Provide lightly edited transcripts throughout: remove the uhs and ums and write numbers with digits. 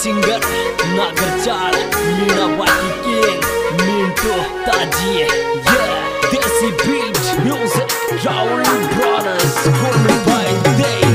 singer Nagarjal Mina Wati King Minto Taji Yeah Desi Beat Music Raul Brothers Call me by Dave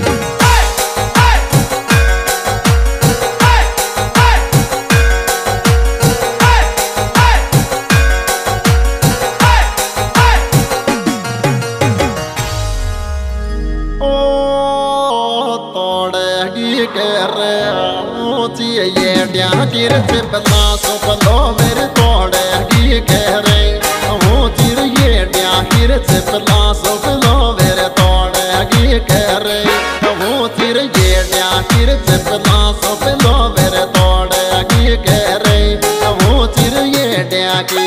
ये क्या गिर से बता सो बलो मेरे तोड़े की कह रहे वो चिर ये क्या गिर से बता सो बलो मेरे तोड़े की कह रहे वो चिर ये क्या गिर से बता सो बलो मेरे तोड़े की कह रहे वो चिर ये क्या की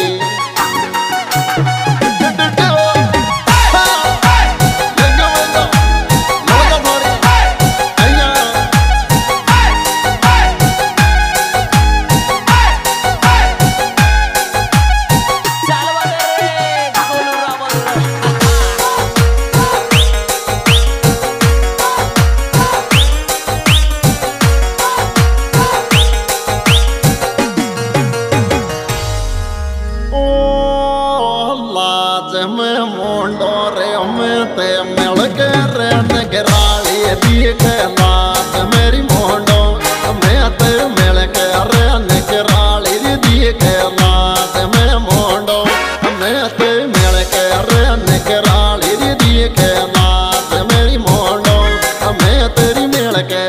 मेरी मोहडो मैं तेरे मिल के अरे निकराली दी के लात मैं मोहडो मैं तेरे मिल के अरे निकराली दी के लात मेरी मोहडो मैं तेरी मिल के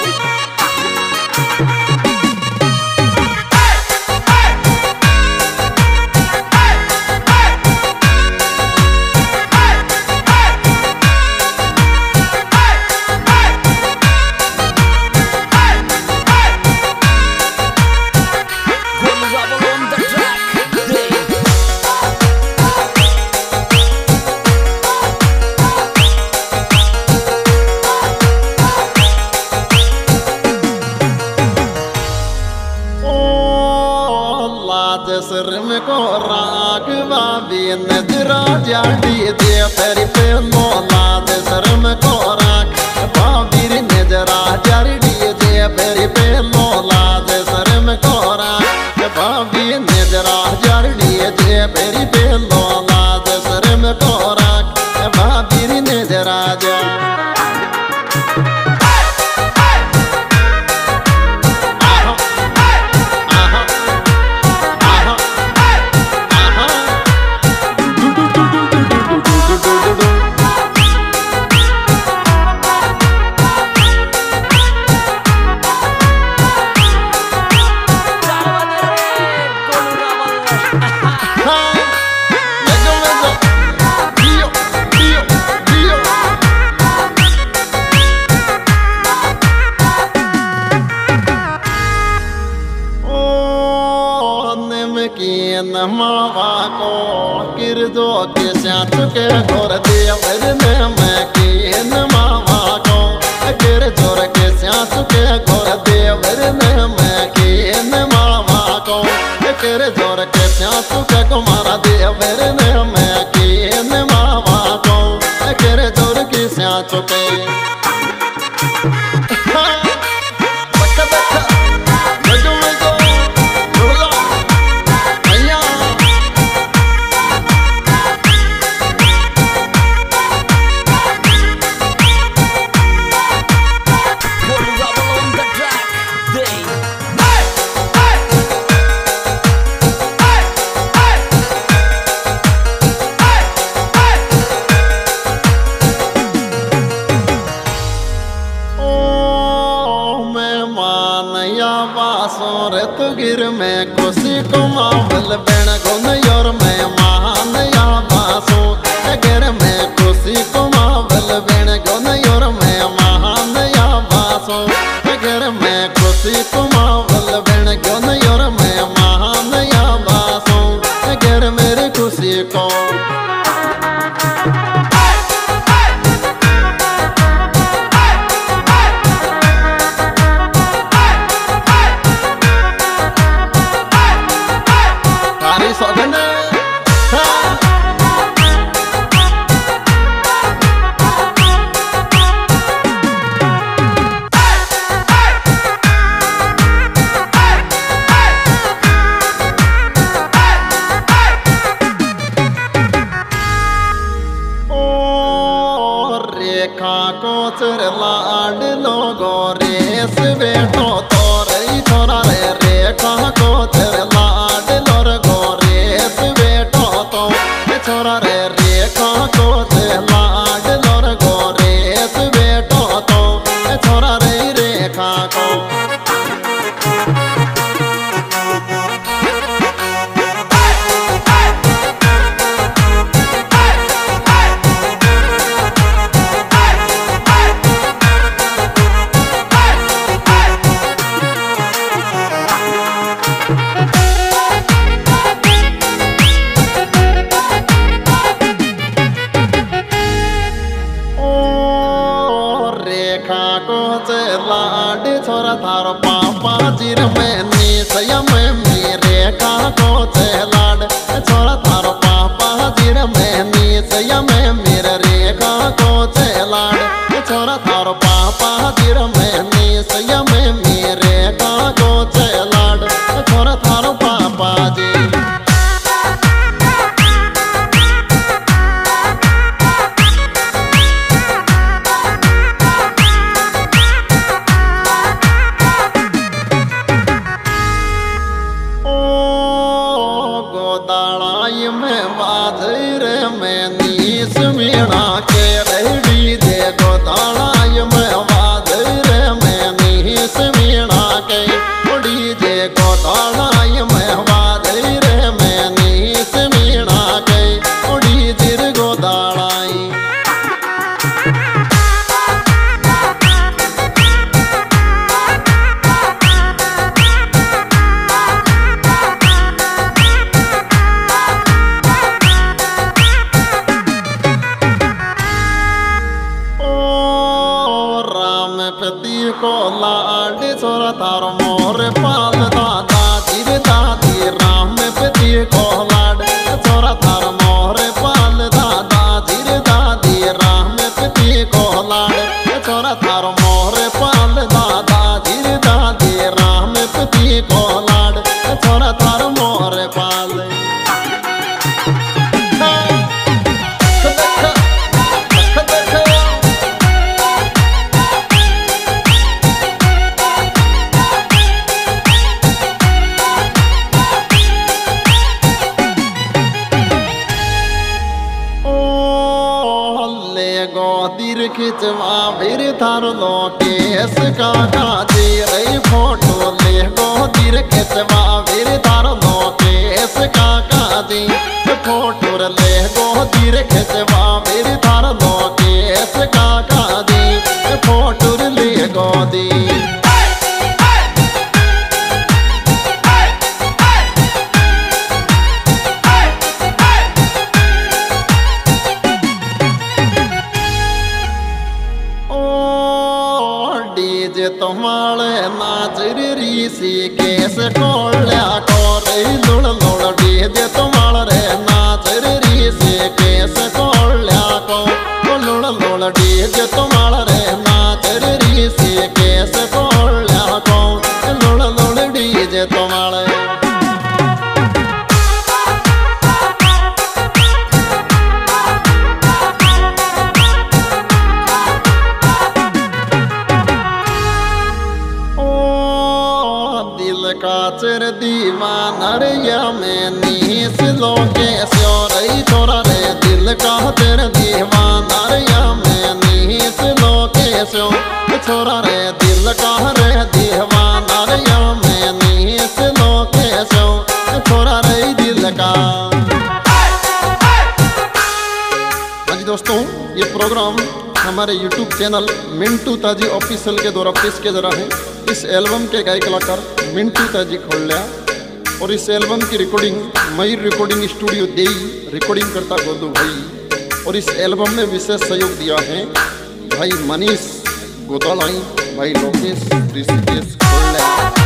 सर में को राग बाबी नजरा जाती दे तेरी पे मोला दे सर में को राग बाबी नजरा जाती दे तेरी पे मोला दे सर में को राग बाबी नजरा जाती दे तेरी पे मोला दे सर में को राग बाबी नजरा जा मावा को गिरदो के साथ के घोर देवर ने मैं की मावा को गिर जोर के साथ के घोर देवर ने मैं की मावा को गिर जोर के साथ के कुमारा देवर ने मैं की मावा को गिर जोर के साथ के तो गिर में खुशी को मावल बेण गुन योर में महान या बासो गिर में खुशी को मावल बेण गुन योर में महान या बासो गिर में खुशी को मावल बेण गुन योर में महान या बासो गिर मेरी खुशी को रेखा को चर लाड लोगो रेस बेटो तो रही छोरा रे रेखा को चर लाड लोर गो रेस बेटो तो छोरा रे रेखा को चर लाड लोर गो रेस बेटो तो छोरा रे रेखा को लाड छोरा थारो पापा जिर में निसय में मेरे का को लाड छोरा थारो पापा जिर में निसय में मेरे रेखा को लाड छोरा थारो पापा जिर में निसय में मेरे का को लाड छोरा थारो पापा जी में बाधर में नीस मीणा के रेडी दे गोदाड़ाय में बाधर में नीस मीणा के उड़ी दे गोदाड़ाय में बाधर में नीस मीणा के उड़ी जिर गोदाड़ाई पति को लाड छोरा थारो मोर पाल दादा जिर दादी राम पति को लाड छोरा थारो मोर पाल दादा जिर दादी राम पति को लाड छोरा थारो मोर पाल दादा जिर दादी राम पति को लाड छोरा थारो मोर पाल गोदीर खिंचवा फिर थार लो केस का काजी रही फोटो ले गोदीर खिंचवा फिर थार लो केस का काजी फोटो ले गोदीर खिंचवा फिर थार लो केस का काजी फोटो ले गोदी तुम्हारे नाचर ऋषि केस कोल्या कोरे लुड़ लुड़ डीजे तुम्हारे नाचर ऋषि केस कोल्या को लुड़ लुड़ डीजे तुम्हारे नाचर ऋषि केस कोल्या को लुड़ लुड़ डीजे तुम्हारे काचर दीवानर या में नीस लोके स्योरई छोरा रे दिल का तेरे दीवानर या में नीस लोके स्यो छोरा रे दिल का रे दीवानर या में नीस लोके स्यो छोरा रे दिल का। हाँ जी दोस्तों, ये प्रोग्राम हमारे YouTube चैनल मिंटू ताजी ऑफिशियल के द्वारा पेश किया जा रहा है। इस एल्बम के गायक कलाकार मिंटू ताजी खोलिया और इस एल्बम की रिकॉर्डिंग मयूर रिकॉर्डिंग स्टूडियो देई रिकॉर्डिंग करता गोदू भाई। और इस एल्बम में विशेष सहयोग दिया है भाई मनीष गोदालाई, भाई लोकेश ऋषिकेश खोलिया।